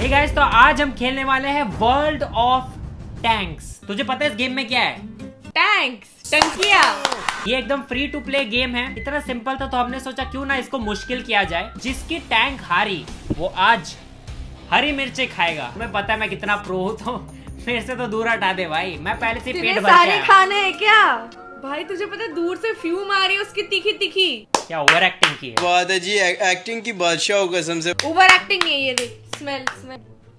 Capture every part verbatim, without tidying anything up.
Hey guys, तो आज हम खेलने वाले हैं वर्ल्ड ऑफ टैंक्स। तुझे पता है इस गेम में क्या है? टैंक्स, टंकिया। ये एकदम फ्री टू प्ले गेम है। इतना सिंपल था तो हमने सोचा क्यों ना इसको मुश्किल किया जाए। जिसकी टैंक हारी वो आज हरी मिर्ची खाएगा। तुम्हें पता है मैं कितना प्रो हूँ, तो मेरे से तो दूर हटा दे भाई। मैं पहले से पेट भर सारे खाने हैं क्या भाई? तुझे पता है दूर से फ्यूम आ रही है उसकी तीखी तीखी। क्या ओवर एक्टिंग की है? बात है जी, एक्टिंग की बादशाह हो कसम से। ओवर एक्टिंग नहीं है ये, देख स्मेल स्मेल।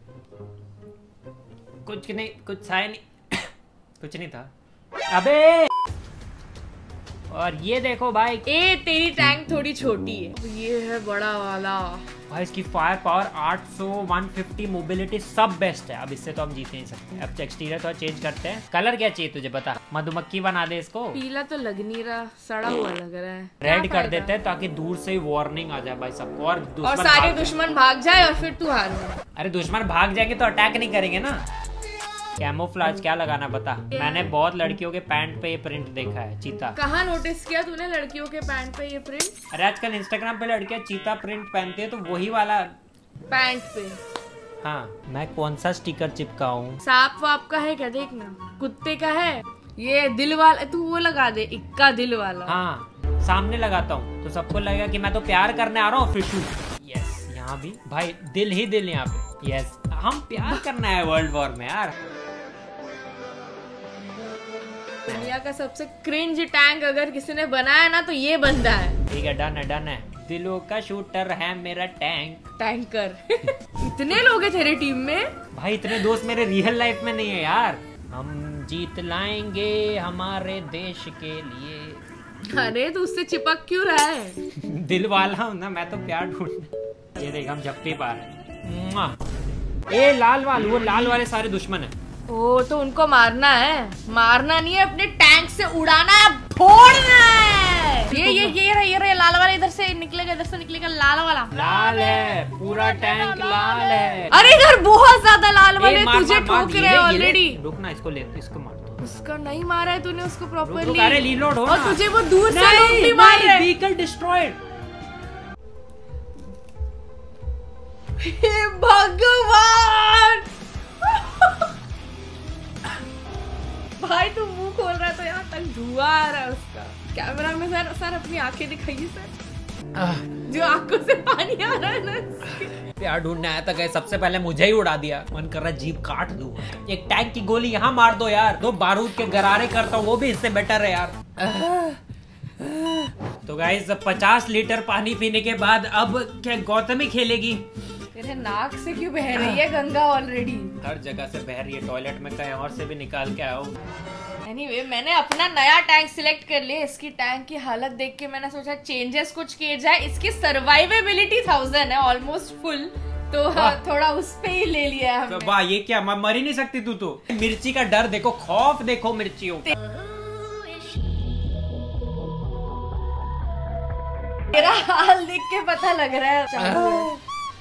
कुछ नहीं, कुछ था नहीं कुछ नहीं था। अबे और ये देखो भाई, ए तेरी टैंक थोड़ी छोटी है, ये है बड़ा वाला भाई। इसकी फायर पावर आठ सौ, एक सौ पचास, मोबिलिटी सब बेस्ट है। अब इससे तो हम जीत नहीं सकते। अब एक्सटीरियर थोड़ा चेंज करते हैं। कलर क्या चाहिए तुझे बता? मधुमक्खी बना दे इसको। पीला तो लग नहीं रहा, सड़ा हुआ लग रहा है। रेड कर देते हैं ताकि दूर से ही वार्निंग आ जाए भाई सबको, और और सारे दुश्मन भाग जाए और फिर तू हार। अरे दुश्मन भाग जाएंगे तो अटैक नहीं करेंगे ना। कैमोफ्लेज क्या लगाना बता? मैंने बहुत लड़कियों के पैंट पे ये प्रिंट देखा है, चीता। कहाँ नोटिस किया तूने लड़कियों के पैंट पे ये प्रिंट? अरे आजकल इंस्टाग्राम पे लड़कियां चीता प्रिंट पहनती है, तो वही वाला पैंट पे। हाँ, मैं कौन सा स्टिकर चिपकाऊं? सांप वाप का है क्या? देखना कुत्ते का है ये दिल वाला, तू वो लगा दे, इक्का दिल वाला। हाँ, सामने लगाता हूँ तो सबको लगेगा कि मैं तो प्यार करने आ रहा हूँ। फिशू यस, यहाँ भी भाई दिल ही दिल यहाँ पे। यस, हम प्यार करना है वर्ल्ड वॉर में यार। दुनिया का सबसे क्रिंज टैंक अगर किसी ने बनाया ना तो ये बंदा है। ठीक है, डन है डन है। दिलों का शूटर है मेरा टैंक। टैंकर इतने लोग हैं तेरे टीम में भाई? इतने दोस्त मेरे रियल लाइफ में नहीं है यार। हम जीत लाएंगे हमारे देश के लिए। अरे तो उससे चिपक क्यों रहा है? दिल वाला हूँ ना मैं, तो प्यार ढूंढ। ये देख हम झप्पी पा रहे। ए लाल वाल, वो लाल वाले सारे दुश्मन है। ओ तो उनको मारना है? मारना नहीं है, अपने टैंक से उड़ाना है, फोड़ना है। ये ये ये रहा ये रहा लाल वाला, इधर से निकलेगा, इधर से निकलेगा लाल वाला। लाल है, पूरा टैंक लाल है। अरे इधर बहुत ज्यादा लाल वाले तुझे ठोक रहे हैं ऑलरेडी। रुकना, इसको ले, इसको मार दो। उसका नहीं मारा है तूने उसको प्रॉपर्ली। अरे रीलोड हो ना। और तुझे वो दूर से लोग भी मार रहे हैं। Vehicle destroyed. हे भगवान भाई तू मुंह खोल रहा है तो यहाँ तक धुआं आ रहा है उसका। कैमरा में सर सर अपनी आंखें दिखाइए सर, जो आंखों से पानी आ रहा है ना। प्यार ढूंढने आया था गए, सबसे पहले मुझे ही उड़ा दिया। मन कर रहा है जीभ काट दूं। एक टैंक की गोली यहाँ मार दो यार, दो बारूद के गरारे करता हूँ, वो भी इससे बेटर है यार। तो गाइस पचास लीटर पानी पीने के बाद अब क्या गौतमी खेलेगी? तेरे नाक से क्यों बह रही है गंगा? ऑलरेडी हर जगह से बह रही है, टॉयलेट में कहीं और से भी निकाल के आओ। एनीवे anyway, मैंने अपना नया टैंक सिलेक्ट कर लिया। इसकी टैंक की हालत देख के मैंने सोचा चेंजेस कुछ किए जाए। इसकी सर्वाइवेबिलिटी थाउजेंड है, ऑलमोस्ट फुल, तो थोड़ा उस पे ही ले लिया है हमने। तो वाह, ये क्या, मर ही नहीं सकती तू तो। मिर्ची का डर देखो, खौफ देखो मिर्चियों का। तेरा हाल देख के पता लग रहा है।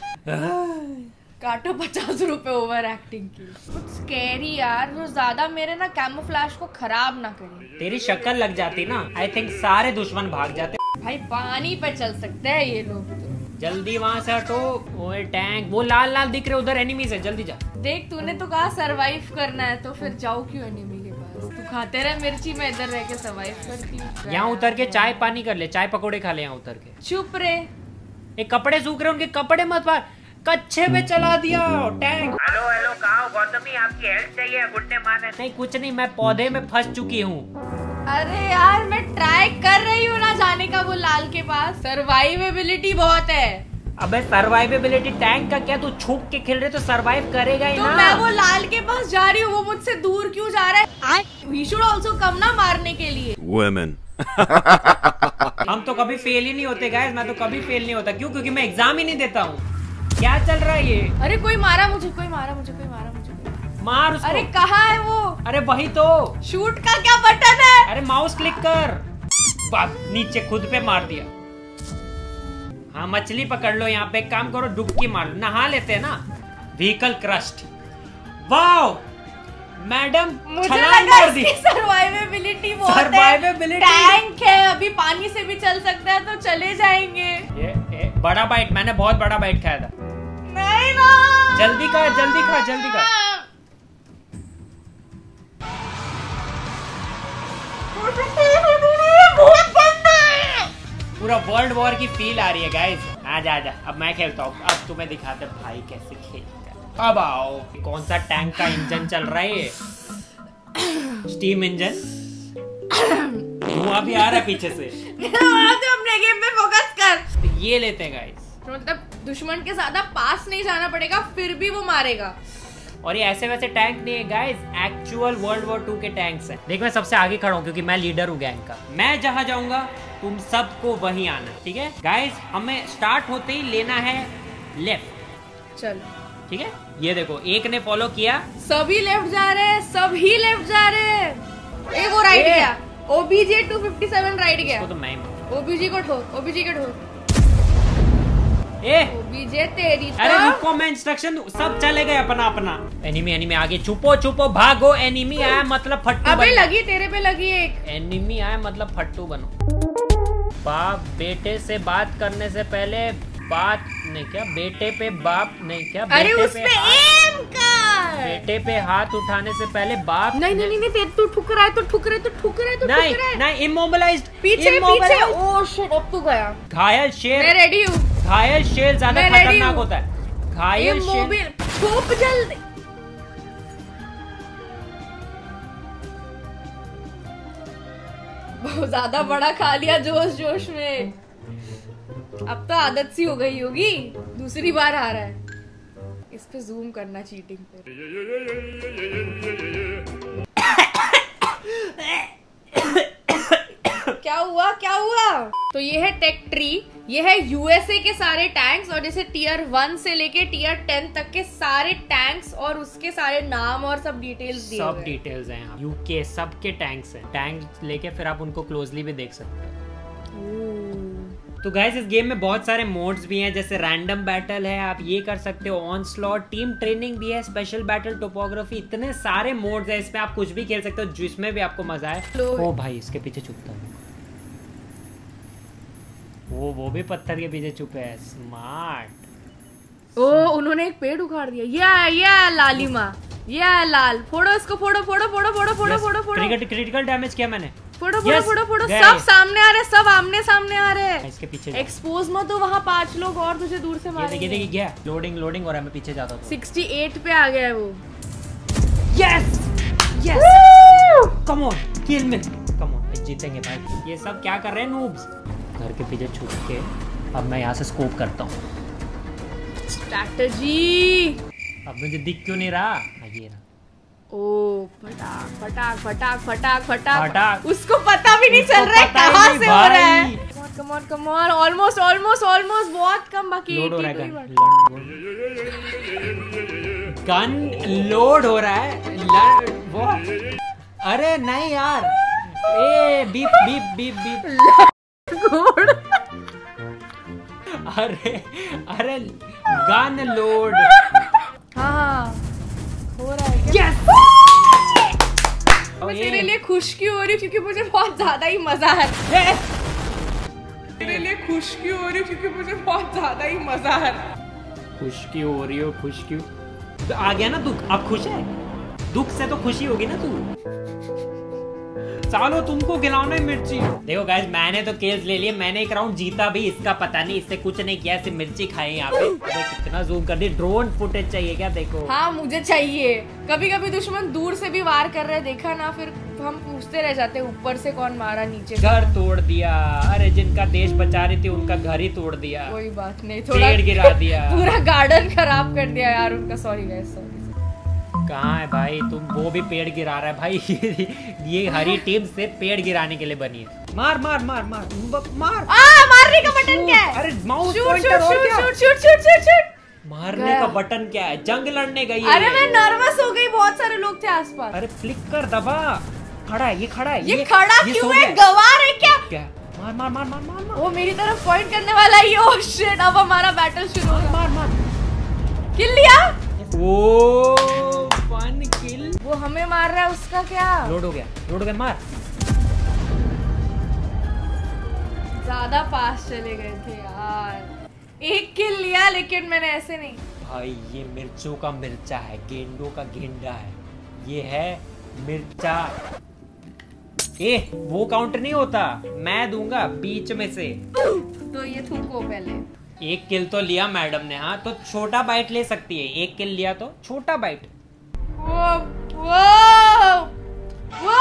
काटो पचास रुपए ओवर एक्टिंग की। कुछ स्कैरी यार, जो ज्यादा मेरे ना कैमोफ्लेज को खराब ना करे। तेरी शक्ल लग जाती ना, आई थिंक सारे दुश्मन भाग जाते। भाई पानी पे चल सकते हैं ये लोग तो। जल्दी वहाँ से हटो। ओए टैंक, वो लाल लाल दिख रहे उधर एनिमीज है, जल्दी जा। देख तूने तो कहा सरवाइव करना है, तो फिर जाओ क्यों एनिमी के पास? तू खाते रहे मिर्ची, मैं इधर रह के सरवाइव करती हूँ। यहाँ उतर के चाय पानी कर ले, चाय पकौड़े खा ले यहाँ उतर के। चुप रे, एक कपड़े सूख रहे, उनके कपड़े मत मार। कच्चे पे चला दिया टैंक। हेलो हेलो, कहाँ हो गौतमी? आपकी हेल्प चाहिए गुड्डे मारने? नहीं कुछ नहीं, मैं पौधे में फंस चुकी हूँ। अरे यार मैं ट्राई कर रही हूँ ना जाने का वो लाल के पास। सर्वाइवेबिलिटी बहुत है। अबे सर्वाइवेबिलिटी टैंक का क्या, तू छुप के खेल रहे तो सर्वाइव करेगा ही तो ना। मैं वो लाल के पास जा रही हूँ, वो मुझसे दूर क्यों जा रहा है? We should also come ना मारने के लिए। Women. हम तो कभी फेल ही नहीं होते गाइस, मैं तो कभी फेल नहीं होता। क्यों? क्योंकि मैं एग्जाम ही नहीं देता हूँ। क्या चल रहा है ये? अरे कोई मारा मुझे, कोई मारा मुझे, कोई मारा मुझे। मार उसको। अरे कहाँ है वो? अरे वही तो। शूट का क्या बटन है? अरे माउस क्लिक कर। बाप, नीचे खुद पे मार दिया। हाँ मछली पकड़ लो, यहाँ पे एक काम करो, डुबकी मार लो, नहा लेते हैं ना। Vehicle crust. वाओ मैडम, मुझे लगा इसकी सर्वाइवेबिलिटी बहुत है। सर्वाइवेबिलिटी टैंक है, अभी पानी से भी चल सकता है, तो चले जाएंगे। ये, ये बड़ा बाइट, मैंने बहुत बड़ा बाइट खाया था। नहीं ना जल्दी खा जल्दी खा जल्दी खा। पूरा वर्ल्ड वॉर की फील आ रही है गाइस। आजा आजा अब मैं खेलता हूँ। अब तुम्हें दिखाते भाई कैसे खेलता है। अब आओ। कौन सा टैंक का इंजन चल रहा है ये? Steam engine. धुआं भी आ रहा है पीछे से। तो अपने गेम पे फोकस कर। तो ये लेते हैं गाइस। मतलब दुश्मन के ज्यादा पास नहीं जाना पड़ेगा, फिर भी वो मारेगा। और ये ऐसे वैसे टैंक नहीं है guys, actual world war two के टैंक्स हैं। देख मैं सबसे आगे खड़ा हूँ क्योंकि मैं लीडर हूँ गैंग का। मैं जहाँ जाऊंगा तुम सबको वहीं आना, ठीक है गाइस? हमें स्टार्ट होते ही लेना है लेफ्ट। चल ठीक है, ये देखो एक ने फॉलो किया। सभी लेफ्ट जा रहे हैं, सभी लेफ्ट जा रहे हैं। ए वो राइट गया। OBJ two fifty seven right गया। इसको तो मैं ही। ओबीजी को ठो, ओबीजी को ठो। ए ओबीजे तेरी तो। अरे रुको, मैं इंस्ट्रक्शन। सब चले गए अपना अपना। एनिमी एनिमी आगे, छुपो छुपो भागो। एनिमी आया मतलब फट्टू। अबे लगी तेरे पे लगी एक। एनिमी आया मतलब फट्टू बनो। बाप बेटे से बात करने से पहले बात नहीं क्या? बेटे पे बाप नहीं क्या? अरे उस पे एम कर। बेटे पे हाथ उठाने से पहले बाप नहीं नहीं नहीं तेरे तू ठुक रहा है, तो ठुक रहा है, तो ठुक रहा है, तो नहीं ठुक रहा है। नहीं इमोबिलाइज्ड। पीछे पीछे। ओह शिट, अब तू गया। घायल शेर। मैं रेडी हूँ। घायल शेर ज्यादा मैं ready खतरनाक हूँ। होता है। घायल शेर। मोबिल ठोक जल्दी। बहुत ज्यादा बड़ा खा लिया जोश जोश में। अब तो आदत सी हो गई होगी। दूसरी बार आ रहा है। इस पे जूम करना चीटिंग पे। क्या हुआ क्या हुआ? तो ये है टेक ट्री। ये है यूएसए के सारे टैंक्स, और जैसे टियर वन से लेके टियर टेन तक के सारे टैंक्स और उसके सारे नाम और सब डिटेल्स दिए सब हुए हैं। डिटेल्स हैं यहाँ। यूके सब के टैंक्स हैं। टैंक लेके फिर आप उनको क्लोजली भी देख सकते हैं। तो गाइस इस गेम में बहुत सारे मोड्स भी हैं, जैसे रैंडम बैटल है, आप ये कर सकते हो, ऑन स्लॉट, टीम ट्रेनिंग भी है, स्पेशल बैटल, टोपोग्राफी, इतने सारे मोड्स हैं इसमें। आप कुछ भी खेल सकते हो जिसमें भी आपको मजा आए। ओ भाई इसके पीछे छुपता है वो वो भी पत्थर के पीछे छुपे है। स्मार्ट। ओ उन्होंने एक पेड़ उखाड़ दिया। ये ये लालिमा, ये लाल। फोड़ो इसको, फोड़ो फोड़ो फोड़ो फोड़ो फोड़ो फोड़ो फोड़ो। क्रिटिकल डैमेज किया मैंने। फोड़ो फोड़ो yes, फोड़ो फोड़ो। गए। सब सामने आ रहे, सब आमने सामने आ रहे हैं। इसके पीछे एक्सपोज मत हो, वहाँ पांच लोग और तुझे दूर से ये मारेंगे। देखिए देखिए क्या लोडिंग लोडिंग हो रहा है। मैं पीछे जाता हूँ। अड़सठ पे आ गया है वो। Yes yes come on kill me. Come on जीतेंगे भाई। ये सब क्या कर रहे हैं नूब्स? घर के पीछे छुप के अब मैं यहाँ से स्कोप करता हूँ। स्ट्रैटेजी। अब मुझे दिख क्यों नहीं रहा? ये रहा। ओ फटाक फटाक फटाक फटाक फटाक फटाक। उसको पता भी नहीं उसको चल रहा है पता ही कहाँ नहीं से हो रहा है। भाई। Come on come on, almost almost almost, बहुत कम बाकी। लोड हो रहा है गन। गन लोड हो रहा है। ल- वो अरे नहीं यार। ए बीप बीप बीप बीप। अरे अरे गन लोड। हाँ हो रहा है क्या? Yes! मैं तेरे लिए खुश क्यों हो रही हूँ? क्योंकि मुझे बहुत ज्यादा ही मजा है। Yes! तेरे लिए खुश क्यों हो रही हूँ? क्योंकि मुझे बहुत ज्यादा ही मजा है। खुश क्यों हो रही हो? खुश क्यों? तो आ गया ना दुख। अब खुश है? दुख से तो खुशी होगी ना तू। सालो तुमको खिलाना है मिर्ची। देखो गाइस मैंने तो केल्स ले लिए। मैंने एक राउंड जीता भी। इसका पता नहीं, इससे कुछ नहीं किया, सिर्फ मिर्ची खाई यहाँ पे। अरे कितना जूम कर दी। ड्रोन फुटेज चाहिए क्या? देखो हाँ मुझे चाहिए। कभी कभी दुश्मन दूर से भी वार कर रहे, देखा ना, फिर हम पूछते रह जाते ऊपर से कौन मारा, नीचे से। घर तोड़ दिया। अरे जिनका देश बचा रही थी उनका घर ही तोड़ दिया। कोई बात नहीं, थोड़ा पेड़ गिरा दिया। पूरा गार्डन खराब कर दिया यार उनका। Sorry guys, sorry. कहाँ है भाई? तुम वो भी पेड़ गिरा रहा है भाई। ये हरी टीम से पेड़ गिराने के लिए बनी है। मार मार मार मार मार। आ मारने का बटन क्या है? अरे माउस शूट पॉइंटर और क्या? Shoot shoot shoot shoot shoot. मारने का बटन क्या है? जंग लड़ने गई है। अरे मैं नर्वस हो गई, बहुत सारे लोग थे आसपास। अरे फ्लिक कर दबा। खड़ा है ये, खड़ा है ये खड़ा ये क्यों सो है? गया। गवार है क्या? क्या? मार मार मार मार मार मार वो मेरी तरफ पॉइंट करने वाला है। ओह शिट, अब हमारा बैटल शुरू होगा। मार मार। किल लिया। ओ वन किल। वो हमें मार रहा है, उसका क्या? लोड हो गया, लोड हो गया। मार। ज्यादा पास चले गए थे यार। एक किल लिया लेकिन मैंने ऐसे नहीं। भाई ये मिर्चों का मिर्चा है, गेंडों का गेंडा है, ये है मिर्चा। ए वो काउंट नहीं होता, मैं दूंगा बीच में से। तो ये थूको पहले। एक किल तो लिया मैडम ने, हाँ तो छोटा बाइट ले सकती है, एक किल लिया तो छोटा बाइट। वो वो वो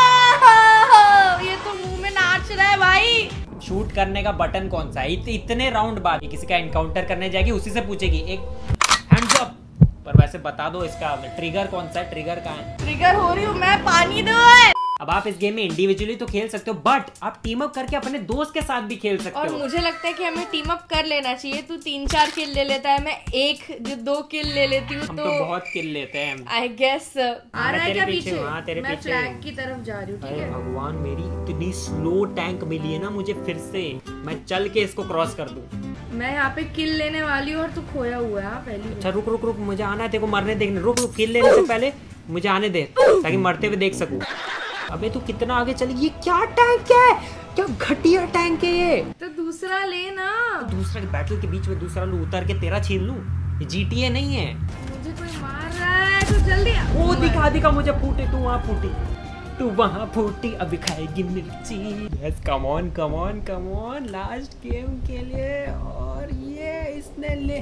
ये तो मुंह में नाच रहा है भाई। शूट करने का बटन कौन सा है? इत, इतने राउंड बाद किसी का एनकाउंटर करने जाएगी, उसी से पूछेगी एक हैंड्स अप। पर वैसे बता दो इसका ट्रिगर कौन सा है, ट्रिगर कहाँ है? ट्रिगर हो रही हूँ मैं, पानी दो। अब आप इस गेम में इंडिविजुअली तो खेल सकते हो, बट आप टीम अप करके अपने दोस्त के साथ भी खेल सकते और हो। मुझे लगता है कि हमें टीम अप कर लेना चाहिए। तू तीन चार किल ले लेता है, मैं एक जो दो किल ले लेती हूँ। हम तो, तो बहुत किल लेते हैं। आई गेस आ रहा है क्या पीछे? हाँ, तेरे मैं पीछे फ्लैग की तरफ जा रही हूँ, ठीक है? भगवान मेरी इतनी स्लो टैंक मिली है ना मुझे, फिर से मैं चल के इसको क्रॉस कर दूं। मैं यहाँ पे किल लेने वाली हूँ और तू खोया हुआ है पहली। अच्छा रुक रुक रुक, मुझे आना है तेरे को मरने देखने। रुक रुक, किल लेने से पहले मुझे आने दे ताकि मरते हुए देख सकूं। अबे तू कितना आगे चली? ये क्या टैंक है, क्या घटिया टैंक है ये। तो दूसरा ले ना। दूसरा बैटल के बीच में दूसरा लू, उतर के तेरा छीन लूं? ये जीटीए नहीं है। मुझे कोई मार रहा है, तो जल्दी आ। वो दिखा दिखा मुझे, फूटे तू वहाँ फूटी, तू वहाँ फूटी, अभी खाएगी मिर्ची। Yes come on come on come on, last game के लिए। और ये इसने ले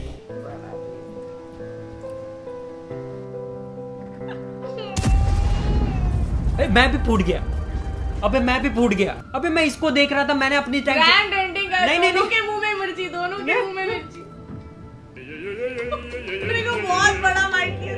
अबे मैं भी फूट गया, अबे मैं भी फूट गया। अबे मैं इसको देख रहा था, मैंने अपनी टैंक ग्रैंड एंडिंग है। नहीं, नहीं, दोनों नहीं। के मुंह में मिर्ची, दोनों के मुंह में मिर्ची। मेरे को बहुत बड़ा माइक किया।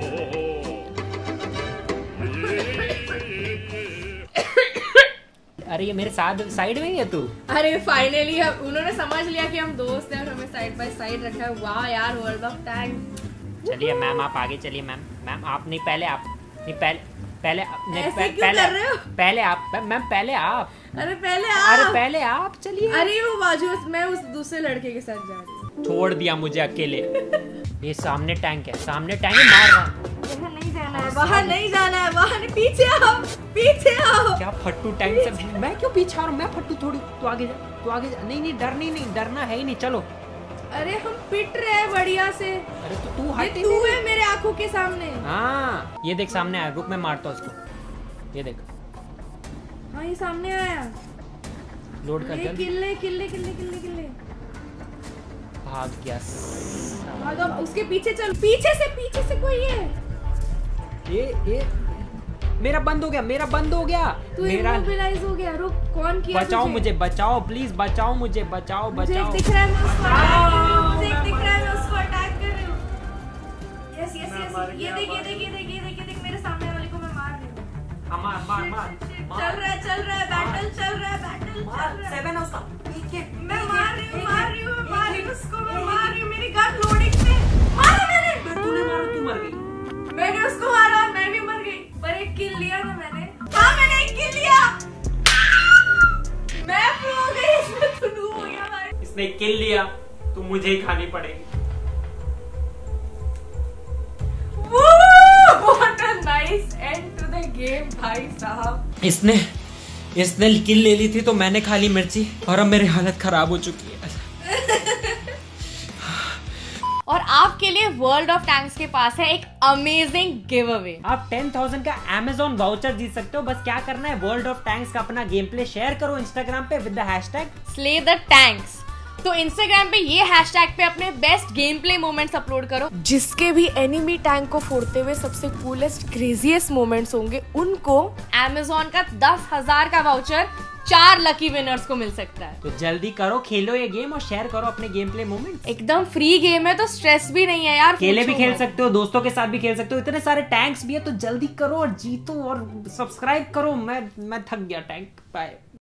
अरे ये मेरे साथ साइड में ही है तू। अरे फाइनली उन्होंने समझ लिया कि हम दोस्त हैं और हमें साइड बाय साइड रखा है। वाह यार, वर्ल्ड ऑफ टैंक। चलिए मैम आप आगे चलिए। मैम मैम आप नहीं, पहले आप नहीं, पहले पहले नहीं, ऐसे पह- क्यों पहले कर रहे हो? पहले आप मैम, पहले आप। अरे पहले अरे आप। पहले आप चलिए। अरे वो बाजू, मैं उस दूसरे लड़के के साथ जा रही हूँ। छोड़ दिया मुझे अकेले। ये सामने टैंक है, सामने टैंक है, मार रहा हूँ। वहाँ नहीं जाना है, वहाँ नहीं जाना है, वहाँ नहीं, पीछे आओ, पीछे आओ। क्या फट्टू टैंक से? मैं क्यों पीछे आ रहा हूँ? मैं फट्टू थोड़ी। तू आगे जा, तू आगे जा। नहीं नहीं, डरना ही नहीं, डरना है ही नहीं। चलो। अरे हम पिट रहे हैं बढ़िया से। अरे तो तू ये हट ही तू नहीं। है मेरे आंखों के सामने। हाँ ये देख सामने आया, रुक मैं मारता हूँ उसको। ये देख, हाँ ये सामने आया। लोड कर ये जल्दी। किल्ले किल्ले किल्ले किल्ले किल्ले। भाग गया। भाग, अब उसके पीछे चल, पीछे से, पीछे से कोई है। ये ये मेरा बंद हो गया, मेरा बंद हो गया। तू मेरा इमोबिलाइज हो गया। रुक, कौन किया बचाओ तुझे? मुझे, बचाओ प्लीज, बचाओ मुझे, बचाओ मुझे एक बचाओ। दिख रहा है, मैं उसको अटैक कर रही हूँ। मुझे एक दिख रहा है, मैं उसको अटैक कर रही हूँ। यस यस यस, ये देख ये देख ये देख ये देख ये देख, मेरे सामने वाले को मैं मार रही हूँ। हाँ, मार मार मार। चल रहा है चल रहा है, बैटल चल रहा है, बैटल चल रहा है। सेवन उसका। मैं मार रही हूँ, मार रही हूँ, मैं मार रही हूँ उसको, मैं मार रही हूँ। मेरी गन लोडिंग पे। मारा मैंने। तूने मारा, तू मर गई। मैंने उसको मारा और मैं भी मर गई। पर एक किल लिया ना मैंने। हाँ मैंने एक किल लिया। मैं प्रो हो गई, इसमें तू noob हो गया भाई। इसने किल लिया तो मुझे ही खानी पड़ेगी। What a nice end to the game भाई साहब। इसने इसने किल ले ली थी तो मैंने खा ली मिर्ची, और अब मेरी हालत खराब हो चुकी है। और आपके लिए वर्ल्ड ऑफ टैंक्स के पास है एक अमेजिंग गिव अवे। आप टेन थाउजेंड का अमेजोन वाउचर जीत सकते हो। बस क्या करना है, वर्ल्ड ऑफ टैंक्स का अपना गेम प्ले शेयर करो इंस्टाग्राम पे with the hashtag slay the tanks. तो इंस्टाग्राम पे ये हैशटैग पे अपने best game play moments upload करो। जिसके भी एनिमी टैंक को फोड़ते हुए सबसे कूलेस्ट क्रेजीएस्ट मोमेंट्स होंगे, उनको अमेजोन का दस हजार का वाउचर चार लकी विनर्स को मिल सकता है। तो जल्दी करो, खेलो ये गेम और शेयर करो अपने गेम प्ले मोमेंट। एकदम फ्री गेम है तो स्ट्रेस भी नहीं है यार। अकेले भी पूछो खेल मत। सकते हो, दोस्तों के साथ भी खेल सकते हो। इतने सारे टैंक्स भी है तो जल्दी करो और जीतो और सब्सक्राइब करो। मैं मैं थक गया टैंक। बाय।